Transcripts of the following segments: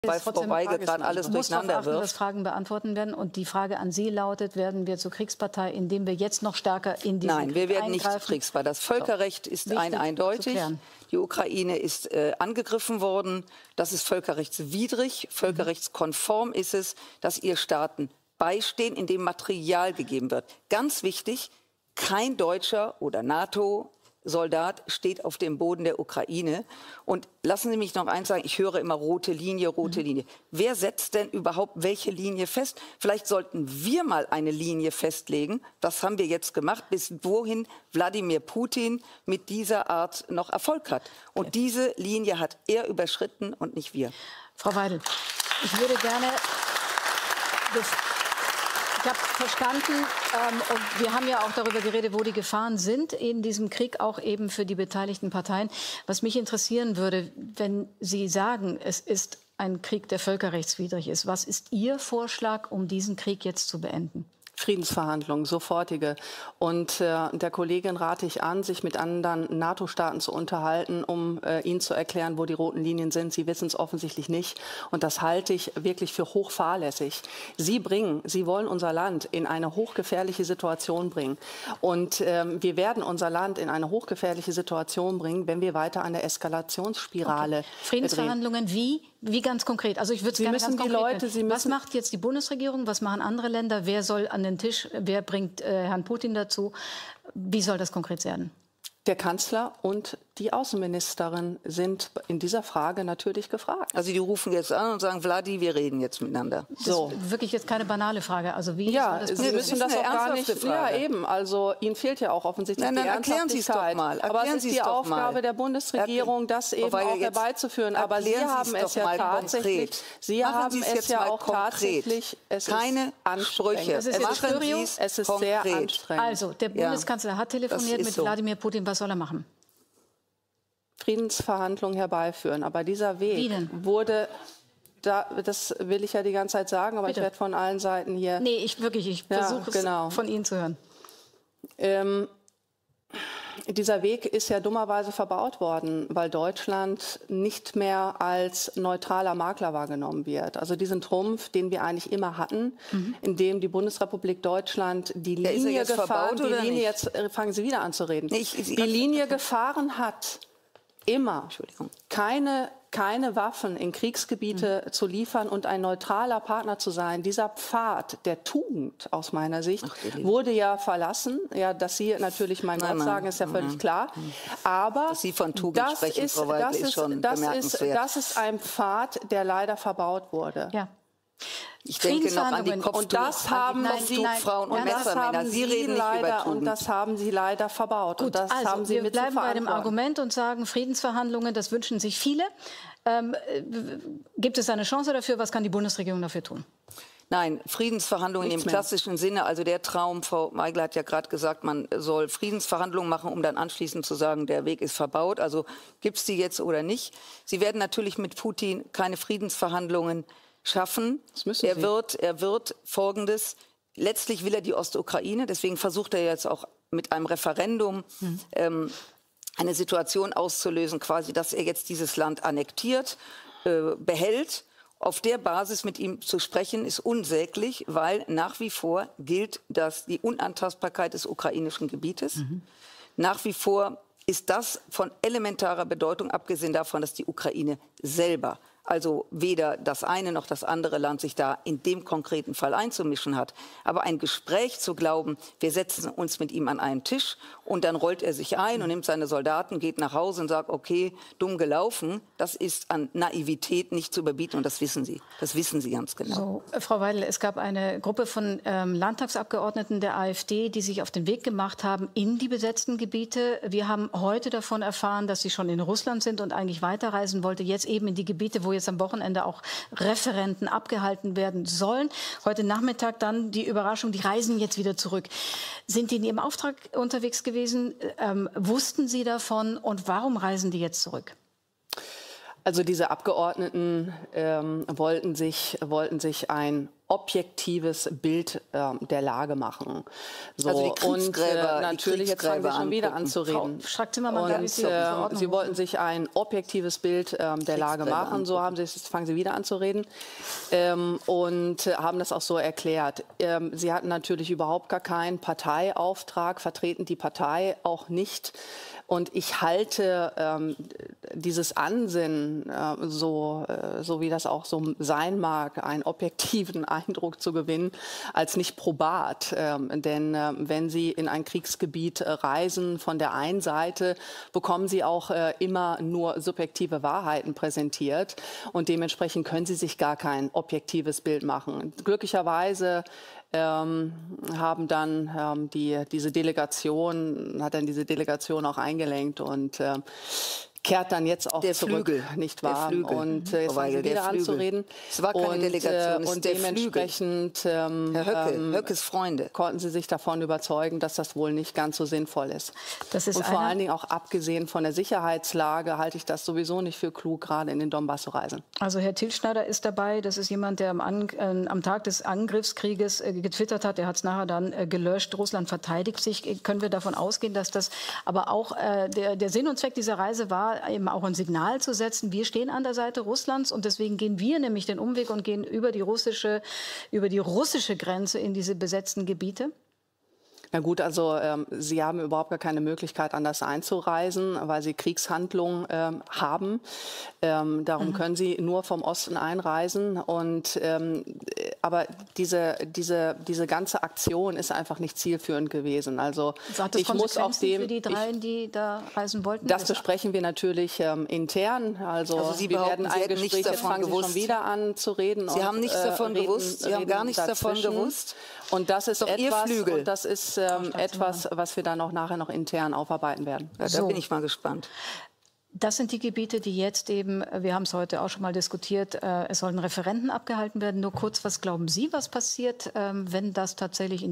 weil Frau Weigel gerade alles durcheinander wirft. Dass Fragen beantworten werden. Und die Frage an Sie lautet, werden wir zur Kriegspartei, indem wir jetzt noch stärker in diese Nein, wir werden nicht zur Kriegspartei. Das Völkerrecht ist eindeutig. Die Ukraine ist angegriffen worden. Das ist völkerrechtswidrig. Völkerrechtskonform ist es, dass ihr Staaten beistehen, indem Material gegeben wird. Ganz wichtig, kein Deutscher oder NATO-Soldat steht auf dem Boden der Ukraine. Und lassen Sie mich noch eins sagen, ich höre immer rote Linie, rote Linie. Wer setzt denn überhaupt welche Linie fest? Vielleicht sollten wir mal eine Linie festlegen. Das haben wir jetzt gemacht, bis wohin Wladimir Putin mit dieser Art noch Erfolg hat. Und diese Linie hat er überschritten und nicht wir. Frau Weidel, ich würde gerne... Ich habe verstanden, und wir haben ja auch darüber geredet, wo die Gefahren sind in diesem Krieg, auch eben für die beteiligten Parteien. Was mich interessieren würde, wenn Sie sagen, es ist ein Krieg, der völkerrechtswidrig ist. Was ist Ihr Vorschlag, um diesen Krieg jetzt zu beenden? Friedensverhandlungen, sofortige. Und der Kollegin rate ich an, sich mit anderen NATO-Staaten zu unterhalten, um ihnen zu erklären, wo die roten Linien sind. Sie wissen es offensichtlich nicht. Und das halte ich wirklich für hochfahrlässig. Sie wollen unser Land in eine hochgefährliche Situation bringen. Und wir werden unser Land in eine hochgefährliche Situation bringen, wenn wir weiter an der Eskalationsspirale Friedensverhandlungen wie ganz konkret? Also ich würde es gerne ganz konkret. Was macht jetzt die Bundesregierung? Was machen andere Länder? Wer soll an den Tisch? Wer bringt Herrn Putin dazu? Wie soll das konkret werden? Der Kanzler und die Außenministerin sind in dieser Frage natürlich gefragt. Also die rufen jetzt an und sagen, Vladi, wir reden jetzt miteinander. Das ist wirklich jetzt keine banale Frage. Also wie ja, Sie müssen das auch gar nicht. Ja, eben. Also Ihnen fehlt ja auch offensichtlich die erklären Sie es doch mal. Aber es ist die Aufgabe der Bundesregierung, das eben auch herbeizuführen. Aber Sie haben es ja tatsächlich. Sie haben es ja auch tatsächlich. Keine Ansprüche. Es ist sehr anstrengend. Also der Bundeskanzler hat telefoniert mit Wladimir Putin. Was soll er machen? Friedensverhandlungen herbeiführen. Aber dieser Weg wurde, das will ich ja die ganze Zeit sagen, aber ich werde von allen Seiten hier... Nee, ich versuche es von Ihnen zu hören. Dieser Weg ist ja dummerweise verbaut worden, weil Deutschland nicht mehr als neutraler Makler wahrgenommen wird. Also diesen Trumpf, den wir eigentlich immer hatten, in dem die Bundesrepublik Deutschland die Linie gefahren, jetzt fangen Sie wieder an zu reden, die Linie gefahren hat, immer keine Waffen in Kriegsgebiete zu liefern und ein neutraler Partner zu sein. Dieser Pfad der Tugend aus meiner Sicht wurde ja verlassen. Ja, dass Sie natürlich mein Gott sagen, ist ja völlig klar. Aber dass Sie von Tugend sprechen, Frau Weidel, ist schon bemerkenswert. Das ist ein Pfad, der leider verbaut wurde. Ja. Ich denke noch an die Kopftuchfrauen und Messermänner. Sie reden nicht über Tugend. Und das haben Sie leider verbaut. Gut, und das also haben Sie wir bleiben bei dem Argument und sagen, Friedensverhandlungen, das wünschen sich viele. Gibt es eine Chance dafür? Was kann die Bundesregierung dafür tun? Nein, Friedensverhandlungen im klassischen Sinne, also der Traum, Frau Weigel hat ja gerade gesagt, man soll Friedensverhandlungen machen, um dann anschließend zu sagen, der Weg ist verbaut. Also gibt es die jetzt oder nicht? Sie werden natürlich mit Putin keine Friedensverhandlungen schaffen. Er wird Folgendes, letztlich will er die Ostukraine, deswegen versucht er jetzt auch mit einem Referendum eine Situation auszulösen, quasi, dass er jetzt dieses Land annektiert, behält. Auf der Basis mit ihm zu sprechen, ist unsäglich, weil nach wie vor gilt die Unantastbarkeit des ukrainischen Gebietes. Nach wie vor ist das von elementarer Bedeutung, abgesehen davon, dass die Ukraine selber, also weder das eine noch das andere Land sich da in dem konkreten Fall einzumischen hat. Aber ein Gespräch zu glauben, wir setzen uns mit ihm an einen Tisch und dann rollt er sich ein und nimmt seine Soldaten, geht nach Hause und sagt, okay, dumm gelaufen, das ist an Naivität nicht zu überbieten und das wissen Sie. Das wissen Sie ganz genau. So, Frau Weidel, es gab eine Gruppe von Landtagsabgeordneten der AfD, die sich auf den Weg gemacht haben in die besetzten Gebiete. Wir haben heute davon erfahren, dass sie schon in Russland sind und eigentlich weiterreisen wollte, jetzt eben in die Gebiete, wo jetzt am Wochenende auch Referenden abgehalten werden sollen. Heute Nachmittag dann die Überraschung, die reisen jetzt wieder zurück. Sind die in Ihrem Auftrag unterwegs gewesen? Wussten Sie davon? Und warum reisen die jetzt zurück? Also diese Abgeordneten wollten sich ein objektives Bild der Lage machen. So, also die Kriegsgräber, und natürlich, jetzt fangen Sie schon wieder an zu reden. Sie wollten sich ein objektives Bild der Lage machen, so fangen Sie wieder an zu reden, und haben das auch so erklärt. Sie hatten natürlich überhaupt gar keinen Parteiauftrag, vertreten die Partei auch nicht. Und ich halte dieses Ansinnen, so wie das auch so sein mag, einen objektiven Eindruck zu gewinnen, als nicht probat. Denn wenn Sie in ein Kriegsgebiet reisen, von der einen Seite bekommen Sie auch immer nur subjektive Wahrheiten präsentiert. Und dementsprechend können Sie sich gar kein objektives Bild machen. Glücklicherweise hat dann diese Delegation auch eingelenkt und kehrt dann jetzt auch der zurück, Flügel, nicht wahr? Und jetzt fangen Sie wieder an zu reden. Es war keine Delegation, und dementsprechend Herr Höckes Freunde konnten Sie sich davon überzeugen, dass das wohl nicht ganz so sinnvoll ist. Und vor allen Dingen auch abgesehen von der Sicherheitslage halte ich das sowieso nicht für klug, gerade in den Donbass zu reisen. Also Herr Tilschneider ist dabei. Das ist jemand, der am Tag des Angriffskrieges getwittert hat. Er hat es nachher dann gelöscht. Russland verteidigt sich. Können wir davon ausgehen, dass das aber auch der Sinn und Zweck dieser Reise war, eben auch ein Signal zu setzen, wir stehen an der Seite Russlands und deswegen gehen wir nämlich den Umweg und gehen über die russische Grenze in diese besetzten Gebiete? Na gut, also Sie haben überhaupt gar keine Möglichkeit, anders einzureisen, weil Sie Kriegshandlungen haben. Darum können Sie nur vom Osten einreisen. Und, aber diese ganze Aktion ist einfach nicht zielführend gewesen. Also ich muss auch für die dreien, die da reisen wollten? Das besprechen wir natürlich intern. Also Sie werden ein Gespräch, jetzt fangen Sie schon wieder an zu reden. Sie haben nichts davon gewusst. Sie haben gar nichts davon gewusst. Und das ist etwas, was wir dann auch nachher noch intern aufarbeiten werden. Ja, da bin ich mal gespannt. Das sind die Gebiete, die jetzt eben, wir haben es heute auch schon mal diskutiert, es sollen Referenden abgehalten werden. Nur kurz, was glauben Sie, was passiert, wenn das tatsächlich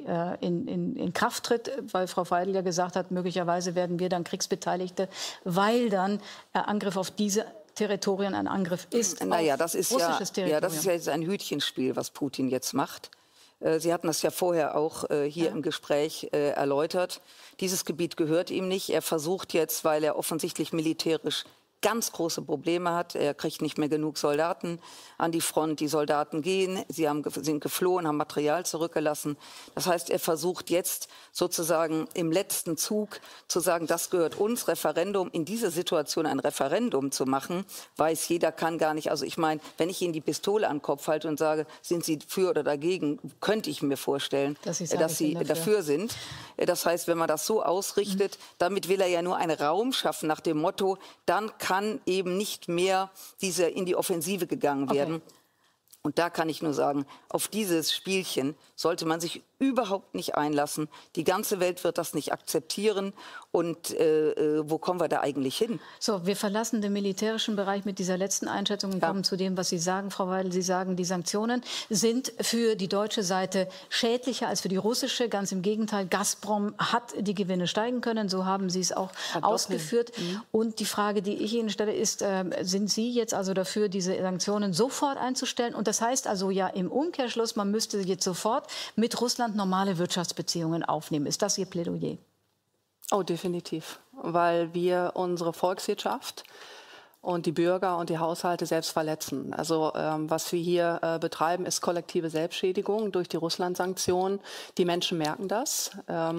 in Kraft tritt? Weil Frau Feidel ja gesagt hat, möglicherweise werden wir dann Kriegsbeteiligte, weil dann Angriff auf diese Territorien ein Angriff ist. Naja, das ist ja jetzt ein Hütchenspiel, was Putin jetzt macht. Sie hatten das ja vorher auch hier im Gespräch erläutert. Dieses Gebiet gehört ihm nicht. Er versucht jetzt, weil er offensichtlich militärisch ganz große Probleme hat. Er kriegt nicht mehr genug Soldaten an die Front. Die Soldaten gehen, sind geflohen, haben Material zurückgelassen. Das heißt, er versucht jetzt sozusagen im letzten Zug zu sagen, das gehört uns, Referendum. In dieser Situation ein Referendum zu machen, weiß jeder, kann gar nicht. Also ich meine, wenn ich Ihnen die Pistole an den Kopf halte und sage, sind Sie für oder dagegen, könnte ich mir vorstellen, dass Sie dafür sind. Das heißt, wenn man das so ausrichtet, damit will er ja nur einen Raum schaffen nach dem Motto, dann kann eben nicht mehr in die Offensive gegangen werden. Okay. Und da kann ich nur sagen, auf dieses Spielchen sollte man sich überhaupt nicht einlassen. Die ganze Welt wird das nicht akzeptieren. Und wo kommen wir da eigentlich hin? So, wir verlassen den militärischen Bereich mit dieser letzten Einschätzung und kommen zu dem, was Sie sagen, Frau Weidel. Sie sagen, die Sanktionen sind für die deutsche Seite schädlicher als für die russische. Ganz im Gegenteil, Gazprom hat die Gewinne steigen können. So haben Sie es auch ausgeführt. Und die Frage, die ich Ihnen stelle, ist, sind Sie jetzt also dafür, diese Sanktionen sofort einzustellen? Und das heißt also ja im Umkehrschluss, man müsste jetzt sofort mit Russland normale Wirtschaftsbeziehungen aufnehmen. Ist das Ihr Plädoyer? Oh, definitiv. Weil wir unsere Volkswirtschaft und die Bürger und die Haushalte selbst verletzen. Also was wir hier betreiben, ist kollektive Selbstschädigung durch die Russland-Sanktionen. Die Menschen merken das.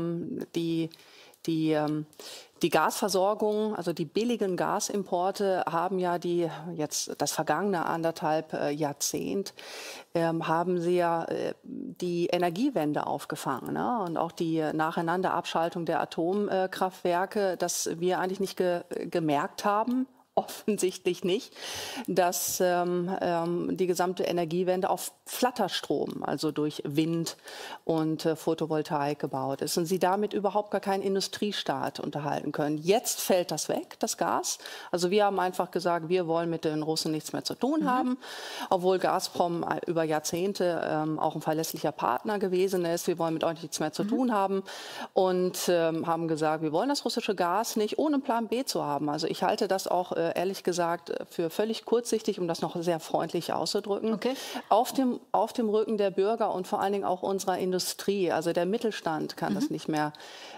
Die Gasversorgung, also die billigen Gasimporte haben ja jetzt das vergangene anderthalb Jahrzehnt, haben sie ja die Energiewende aufgefangen, ne? Und auch die nacheinander Abschaltung der Atomkraftwerke, dass wir eigentlich nicht gemerkt haben, offensichtlich nicht, dass die gesamte Energiewende auf Flatterstrom, also durch Wind und Photovoltaik gebaut ist und sie damit überhaupt gar keinen Industriestaat unterhalten können. Jetzt fällt das weg, das Gas. Also wir haben einfach gesagt, wir wollen mit den Russen nichts mehr zu tun haben, obwohl Gazprom über Jahrzehnte auch ein verlässlicher Partner gewesen ist. Wir wollen mit euch nichts mehr zu tun haben und haben gesagt, wir wollen das russische Gas nicht, ohne Plan B zu haben. Also ich halte das auch ehrlich gesagt für völlig kurzsichtig, um das noch sehr freundlich auszudrücken. Okay. Auf dem Rücken der Bürger und vor allen Dingen auch unserer Industrie, also der Mittelstand kann das nicht mehr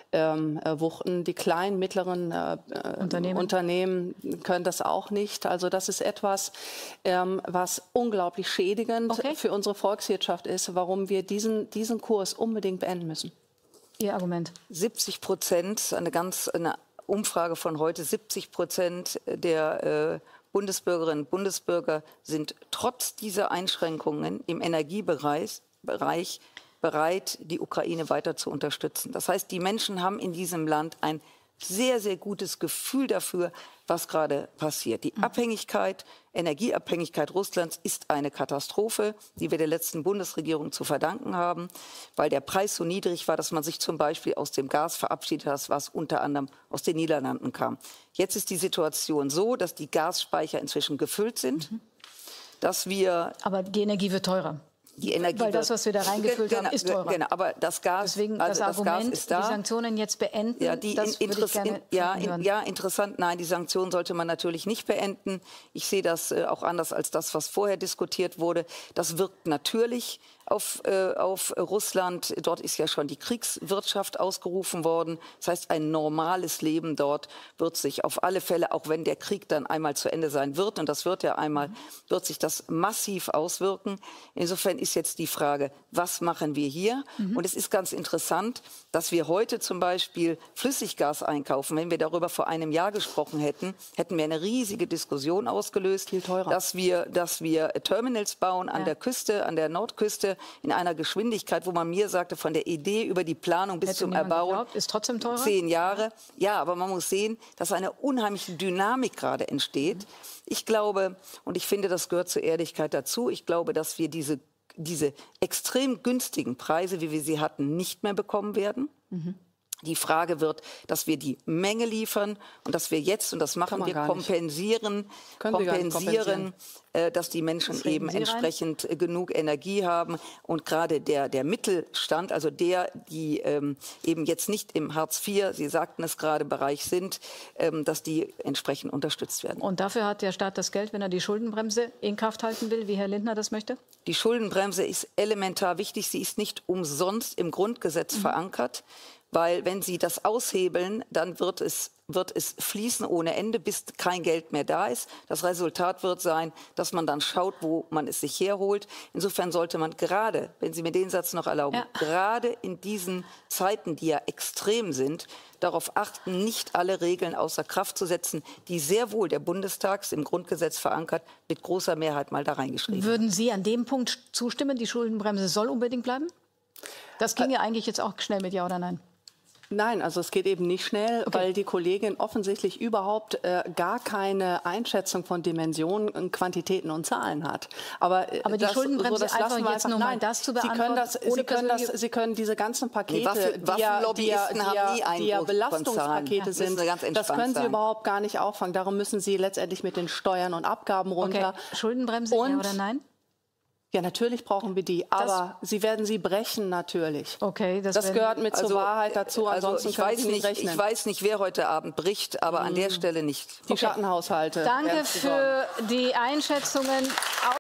wuchten. Die kleinen, mittleren Unternehmen können das auch nicht. Also das ist etwas, was unglaublich schädigend für unsere Volkswirtschaft ist, warum wir diesen Kurs unbedingt beenden müssen. Ihr Argument? 70%, eine Umfrage von heute, 70% der Bundesbürgerinnen und Bundesbürger sind trotz dieser Einschränkungen im Energiebereich bereit, die Ukraine weiter zu unterstützen. Das heißt, die Menschen haben in diesem Land ein sehr, sehr gutes Gefühl dafür, was gerade passiert. Die Energieabhängigkeit Russlands ist eine Katastrophe, die wir der letzten Bundesregierung zu verdanken haben, weil der Preis so niedrig war, dass man sich zum Beispiel aus dem Gas verabschiedet hat, was unter anderem aus den Niederlanden kam. Jetzt ist die Situation so, dass die Gasspeicher inzwischen gefüllt sind, dass wir... Aber die Energie wird teurer. Die Energie weil das, was wir da reingefüllt haben, ist teurer. Genau, aber das Gas, deswegen also das Argument, Gas ist da. Die Sanktionen jetzt beenden, ja, das würde ich gerne ja, interessant. Nein, die Sanktionen sollte man natürlich nicht beenden. Ich sehe das auch anders als das, was vorher diskutiert wurde. Das wirkt natürlich auf Russland. Dort ist ja schon die Kriegswirtschaft ausgerufen worden. Das heißt, ein normales Leben dort wird sich auf alle Fälle, auch wenn der Krieg dann einmal zu Ende sein wird, und das wird ja einmal, wird sich das massiv auswirken. Insofern ist jetzt die Frage, was machen wir hier? Und es ist ganz interessant, dass wir heute zum Beispiel Flüssiggas einkaufen. Wenn wir darüber vor einem Jahr gesprochen hätten, hätten wir eine riesige Diskussion ausgelöst, viel teurer, dass wir Terminals bauen an der Küste, an der Nordküste, in einer Geschwindigkeit, wo man mir sagte, von der Idee über die Planung bis zum Erbau, ist trotzdem teurer? 10 Jahre. Ja, aber man muss sehen, dass eine unheimliche Dynamik gerade entsteht. Ich glaube, und ich finde, das gehört zur Ehrlichkeit dazu, ich glaube, dass wir diese extrem günstigen Preise, wie wir sie hatten, nicht mehr bekommen werden. Die Frage wird, dass wir die Menge liefern und dass wir jetzt, und das machen wir, kompensieren, dass die Menschen eben entsprechend genug Energie haben. Und gerade der Mittelstand, also die eben jetzt nicht im Hartz IV, Sie sagten es gerade, Bereich sind, dass die entsprechend unterstützt werden. Und dafür hat der Staat das Geld, wenn er die Schuldenbremse in Kraft halten will, wie Herr Lindner das möchte? Die Schuldenbremse ist elementar wichtig. Sie ist nicht umsonst im Grundgesetz verankert. Weil wenn Sie das aushebeln, dann wird es fließen ohne Ende, bis kein Geld mehr da ist. Das Resultat wird sein, dass man dann schaut, wo man es sich herholt. Insofern sollte man gerade, wenn Sie mir den Satz noch erlauben, gerade in diesen Zeiten, die ja extrem sind, darauf achten, nicht alle Regeln außer Kraft zu setzen, die sehr wohl der Bundestag im Grundgesetz verankert, mit großer Mehrheit mal da reingeschrieben hat. Würden Sie an dem Punkt zustimmen, die Schuldenbremse soll unbedingt bleiben? Das ging ja eigentlich jetzt auch schnell mit Ja oder Nein. Nein, also es geht eben nicht schnell, weil die Kollegin offensichtlich überhaupt gar keine Einschätzung von Dimensionen, Quantitäten und Zahlen hat. Aber die Schuldenbremse einfach jetzt nur mal das zu beantworten. Sie können diese ganzen Pakete, die ja Belastungspakete sind, das können Sie überhaupt gar nicht auffangen. Darum müssen Sie letztendlich mit den Steuern und Abgaben runter. Schuldenbremse, ja oder nein? Ja, natürlich brauchen wir die, aber Sie werden sie brechen, natürlich. Okay, das gehört mit zur Wahrheit dazu, ansonsten ich weiß nicht, wer heute Abend bricht, aber an der Stelle nicht. Die Schattenhaushalte. Danke für die Einschätzungen.